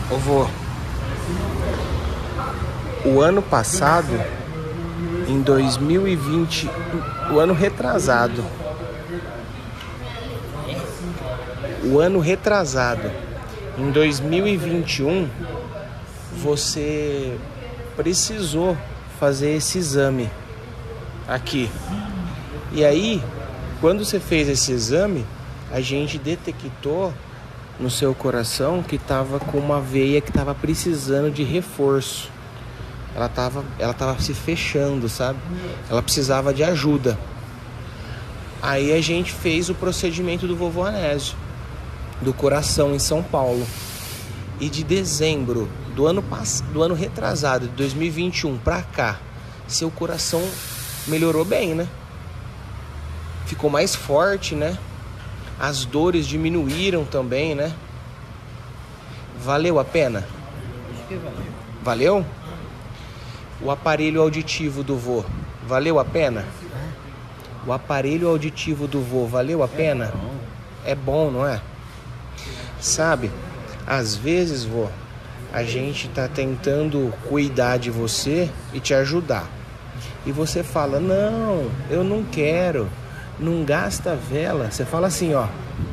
Ô vô, o ano passado, em 2020, o ano retrasado, em 2021, você precisou fazer esse exame aqui. E aí, quando você fez esse exame, a gente detectou no seu coração que estava com uma veia que estava precisando de reforço. Ela tava se fechando, sabe? Ela precisava de ajuda. Aí a gente fez o procedimento do vovô Anésio, do coração, em São Paulo. E de dezembro do ano retrasado, de 2021 pra cá, seu coração melhorou bem, né? Ficou mais forte, né? As dores diminuíram também, né? Valeu a pena? Acho que valeu. Valeu? O aparelho auditivo do vô, valeu a pena? O aparelho auditivo do vô, valeu a pena? É bom, não é? Sabe, às vezes, vô, a gente tá tentando cuidar de você e te ajudar. E você fala, não, eu não quero, não gasta vela. Você fala assim, ó.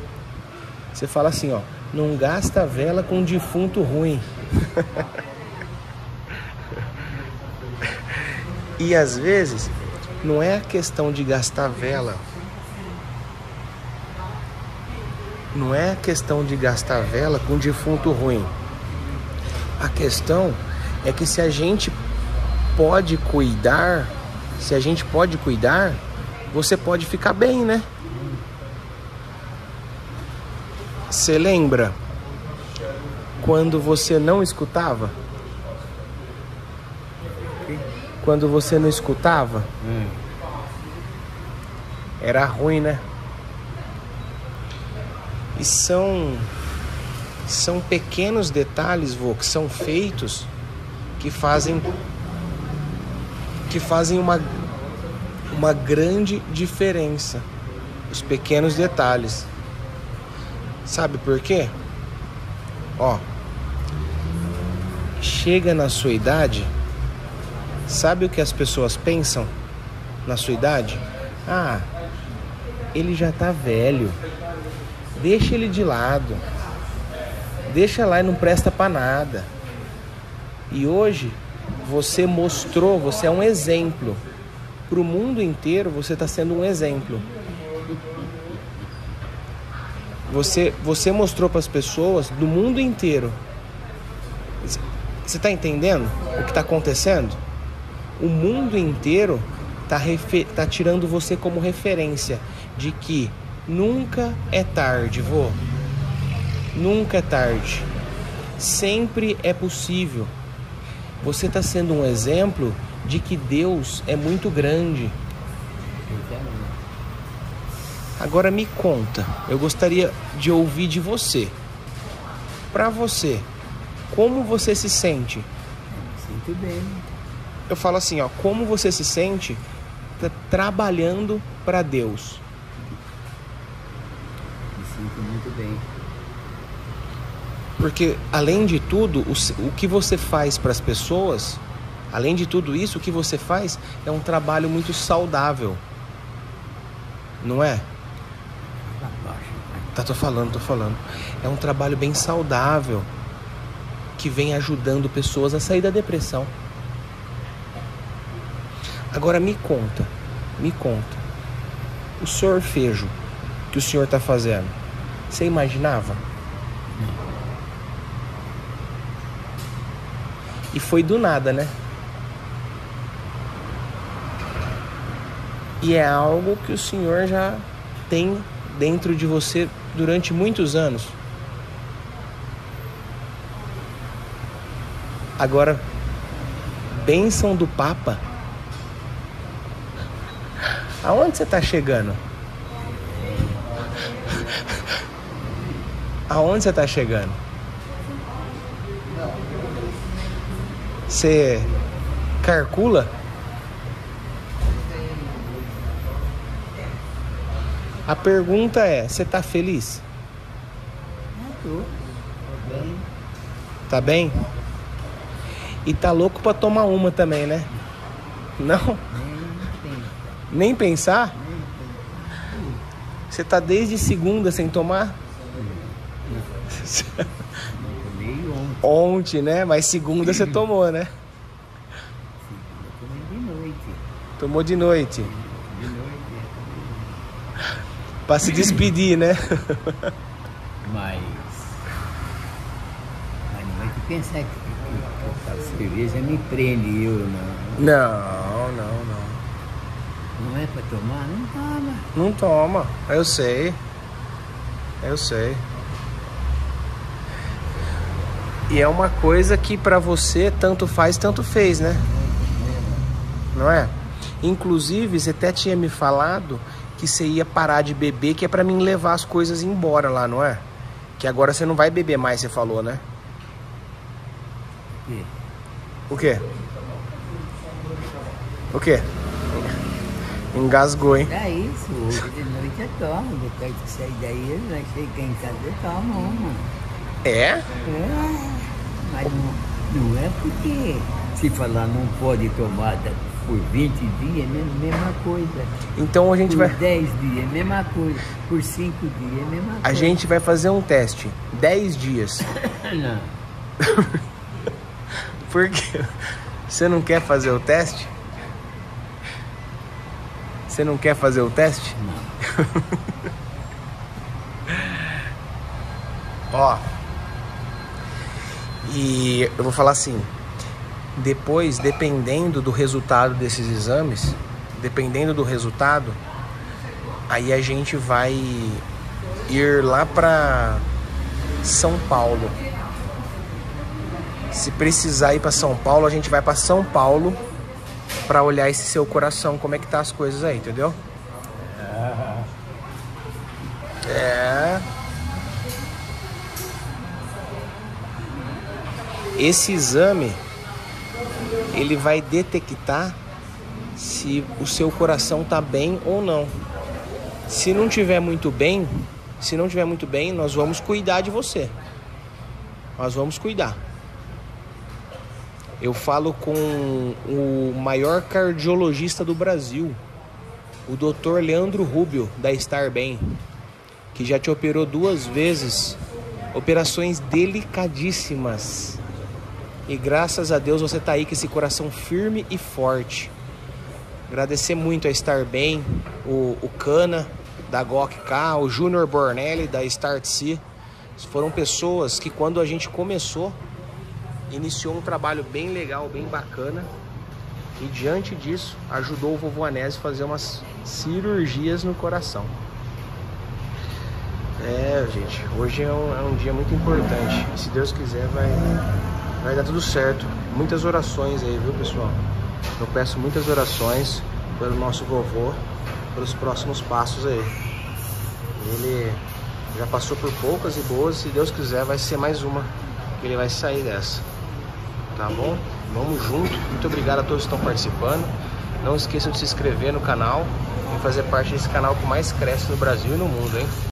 Não gasta vela com defunto ruim. E às vezes, não é a questão de gastar vela. Não é a questão de gastar vela com defunto ruim. A questão é que se a gente pode cuidar, você pode ficar bem, né? Você lembra quando você não escutava? Quando você não escutava? Era ruim, né? E são pequenos detalhes, vô, que são feitos que fazem uma grande diferença. Os pequenos detalhes. Sabe por quê? Ó, chega na sua idade, sabe o que as pessoas pensam na sua idade? Ah, ele já tá velho. Deixa ele de lado. Deixa lá e não presta pra nada. E hoje você mostrou, você é um exemplo. Pro mundo inteiro você tá sendo um exemplo. Você mostrou para as pessoas do mundo inteiro. Você tá entendendo o que tá acontecendo? O mundo inteiro tá tirando você como referência de que nunca é tarde, vô. Nunca é tarde. Sempre é possível. Você tá sendo um exemplo de que Deus é muito grande. Agora me conta, eu gostaria de ouvir de você. Pra você, como você se sente? Sinto bem. Eu falo assim, ó, como você se sente trabalhando pra Deus? Me sinto muito bem. Porque, além de tudo, o que você faz para as pessoas, além de tudo isso, o que você faz é um trabalho muito saudável. Não é? Tô falando. É um trabalho bem saudável que vem ajudando pessoas a sair da depressão. Agora me conta. O sorfejo que o senhor tá fazendo, você imaginava? E foi do nada, né? E é algo que o senhor já tem dentro de você durante muitos anos. Agora, bênção do Papa. Aonde você tá chegando? Aonde você tá chegando? Você calcula? A pergunta é, você tá feliz? Tô bem. Tá bem? E tá louco pra tomar uma também, né? Não? Nem pensar? Você tá desde segunda sem tomar? Tomei ontem. Ontem, né? Mas segunda você tomou, né? Tomei de noite. Tomou de noite. De noite. Pra se despedir, né? Mas não vai te pensar que a cerveja me prende, eu não. Não. Não é pra tomar? Não toma. Não toma. Eu sei. E é uma coisa que pra você tanto faz, tanto fez, né? Não é? Inclusive, você até tinha me falado que você ia parar de beber, que é pra mim levar as coisas embora lá, não é? Que agora você não vai beber mais, você falou, né? O quê? O quê? Engasgou, hein? É isso, hoje de noite eu tomo. Depois que sair daí, eu vai chegar em casa e tomo uma. É? Mas não é porque se falar não pode tomar por 20 dias, é a mesma coisa. Então a gente Por vai... 10 dias, é a mesma coisa. Por 5 dias, é a mesma coisa. A gente vai fazer um teste. 10 dias. Não. Por quê? Você não quer fazer o teste? Você não quer fazer o teste? Não. Ó. E eu vou falar assim. Depois, dependendo do resultado desses exames, aí a gente vai ir lá pra São Paulo. Se precisar ir pra São Paulo, a gente vai pra São Paulo pra olhar esse seu coração, como é que tá as coisas aí, entendeu? É. Esse exame, ele vai detectar se o seu coração tá bem ou não. Se não tiver muito bem, nós vamos cuidar de você. Nós vamos cuidar. Eu falo com o maior cardiologista do Brasil, o Dr. Leandro Rubio, da Estar Bem, que já te operou 2 vezes, operações delicadíssimas. E graças a Deus você tá aí com esse coração firme e forte. Agradecer muito a Estar Bem, o Cana, da GOK-K, o Júnior Bornelli, da Start-C. Foram pessoas que quando a gente começou, iniciou um trabalho bem legal, bem bacana. E diante disso, ajudou o vovô Anésio a fazer umas cirurgias no coração. É, gente, hoje é um dia muito importante. E se Deus quiser, vai dar tudo certo. Muitas orações aí, viu, pessoal? Eu peço muitas orações pelo nosso vovô, pelos próximos passos aí. Ele já passou por poucas e boas. Se Deus quiser, vai ser mais uma que ele vai sair dessa. Tá bom? Vamos junto. Muito obrigado a todos que estão participando. Não esqueçam de se inscrever no canal e fazer parte desse canal que mais cresce no Brasil e no mundo, hein?